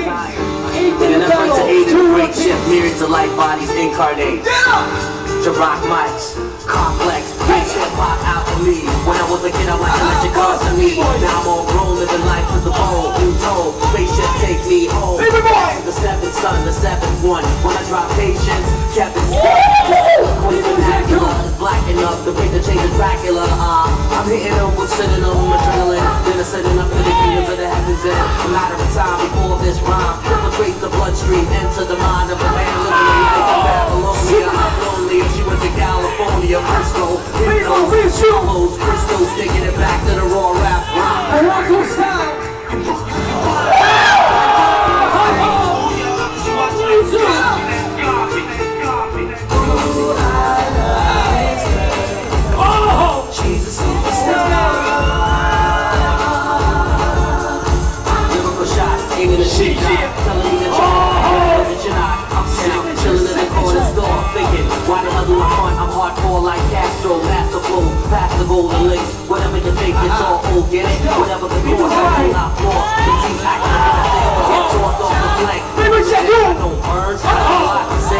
In an effort to aid in the great shift, myriads of light bodies incarnate. To rock mics, complex, bass hip-hop alchemy. When I was a kid, I liked electric cars to me. Now I'm all grown, living life with the bowl. New toll, spaceship take me home. The seventh son, the seventh one. When I drop patience, Kevin Queen Dracula is black enough to bring the change of Dracula. I'm hitting them with synonym adrenaline. Then I'm setting up for the kingdoms of the heavens. And a matter of time before this rhyme infiltrates the bloodstream, enter the mind of a man living a life in Babylonia. I'm lonely if she went to California, Frisco, Hypnos, crystals, taking it back to the raw rap rhyme. Morocco style. She's a superstar. Lyrical shot, aiming a shit shot, telling me that you're not. I'm down, chilling in the corner store, thinking, why the hell do I front? I'm hardcore like Castro, master flow, past the golden links. Whatever you think, it's all old, get it? Whatever the course, I will not floor. The team's acting like they all get tossed off the flank. I don't burn, I have a lot to say,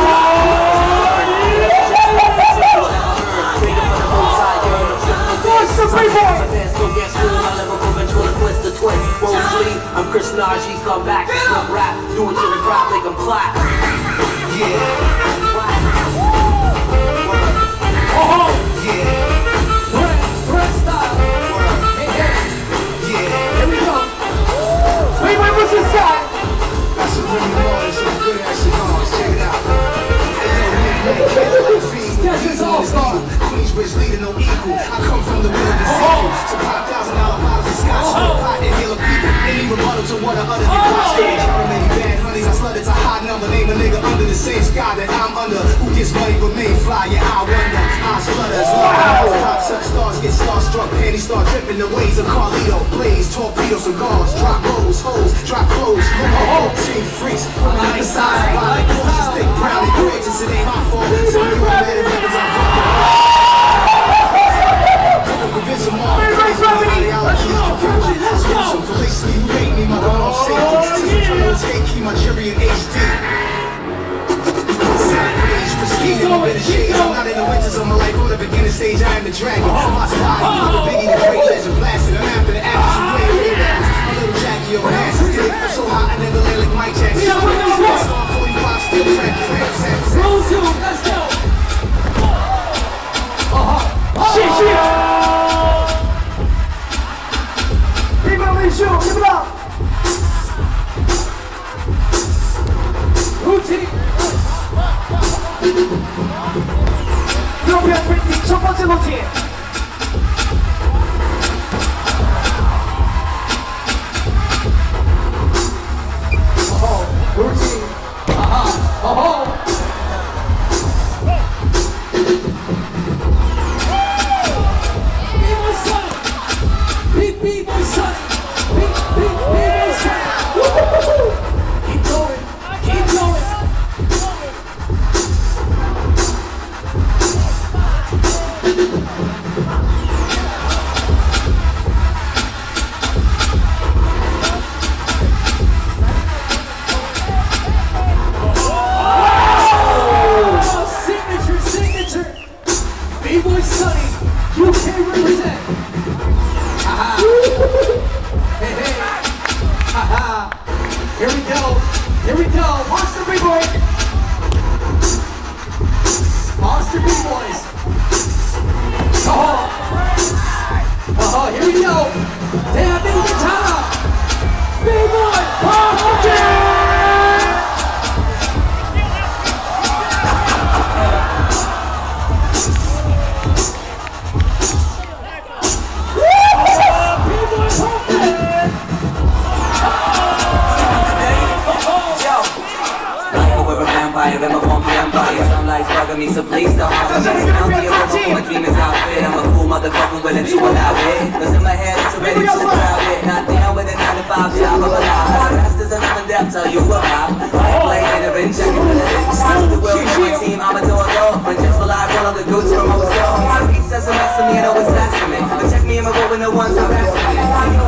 I'm Chris Najee, come back, flip rap, do it to the crowd, make them clap. Yeah. Style. Yeah. Here we go. Wait, what's this side? That's a really noise, some good ass cigars, check it out. Queensbridge leader, no equal. I come from the wilderness sequel. So $5,000 bottles of scotch, pot and heal people. Any rebuttal to what I uttered in my stage. Many bad honeys, I slutted to high number. Name a nigga under the same sky that I'm under. Who gets money but me fly? Yeah, I wonder. Eyes flutters, pops up, stars get starstruck. Panties start dripping the ways of Carlito. Blaze, torpedo, cigars, drop rolls, hoes, drop clothes. Team freaks, on the nice side. Violent coaches, thick, brown, and courageous. It ain't my fault. Some of you are mad at me 'cause I'm fucking. Convince them all. Some police leave you hate me, my gun off safety. Since hate key, my jury in HD. Side pristine, I'm in the shade. I'm not in the winters of my life. On the beginning stage, I am the dragon. My spot, I'm the biggie, the great legend blasted. I'm after the action, you playing with rappers. My little Jackie, your ass. I'm so hot, I never lay like Mike Jackson. Star 45, still track. Roll two, let's go. Shit. Give it up! Routine! 유럽의 프린팅 첫 번째 루틴! 어허, 루틴! 아하, 어허! Here we go, Monster B-Boy! Monster B-Boys! Here we go! 대한민국 괜찮아! B-Boy 파티! Me, so please don't have me. I'll be a robot, my dream is outfit. I'm a cool motherfucker willing to allow it. Cause in my head it's already too crowded. Not down with a 9 to 5 job of a lie. Rest is another death, tell you about. I ain't playing it, been checking for the links. The world on my team, I'm a door for just for live, roll on the goods from oversaw. My beat says a mess of me, I know it's less of me. But check me in my boat when the ones I'm asking me. You know what the fuck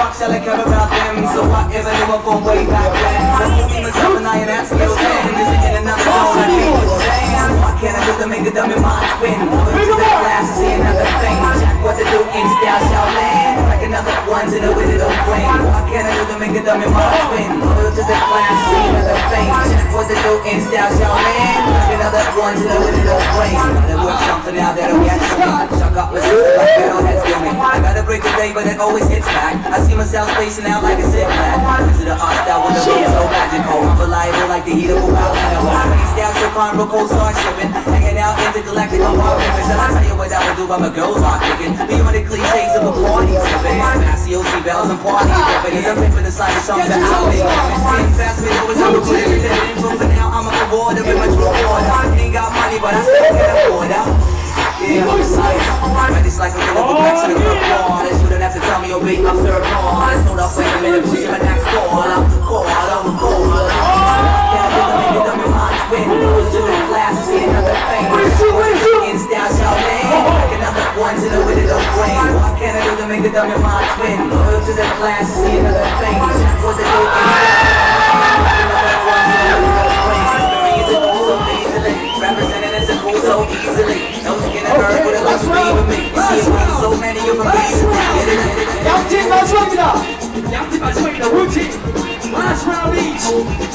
fuck shall I care about them? So whatever they were from way back when. I'm moving myself and I am at still 10. Music in another zone, I can't stand. What can I do to make the dummy mind spin? Loyal to the class and see another thing. Jack what to do in style shall land. Like another one to the way they don't blame. What can I do to make the dummy mind spin? Loyal to the class and see another thing. Jack what to do in style shall land. Like another one to the way they don't blame. Gotta work something out that'll get to me. Chuck up my sister like metalheads do me. I gotta break the day, but it always hits back. I see myself spacing out like a zip lag. Is it the art style with the road so magical? I'm reliable like the heat of a wild animal. Spaced out so fine, real cold start shipping. Hanging out intergalactic on bar rippers. And I tell you what that would do by my girls heart kicking. Beyond the cliches of a party sipping. Massio bells and party ripping. As I'm ripping the side of songs that I'll make. Spin fast, me always have a good everything. For now, I'm a rewarder with my true order. I ain't got money, but I still can afford it. Yeah, I'm excited. It's like a little back to the good ball. You shouldn't have to tell me you're big, I'm third ball. Let's hold up, wait a minute, push my next ball. I'm the call, I'm the call. Can't do the make it dumb, your mind's win. Lose to the class, see another thing. In style, shall land. Like another one to the way they don't blame. What can I do to make it dumb, your mind's win? Loyal to the class, see another thing. Check what they do in style. Like another one to the way they don't blame. Experience it all so easily. Representing as a cool so easily. No skin and hurt with a lot to be with me. You see it so many of them easily. 양팀 마지막입니다. 양팀 마지막입니다. 우팀 last round each.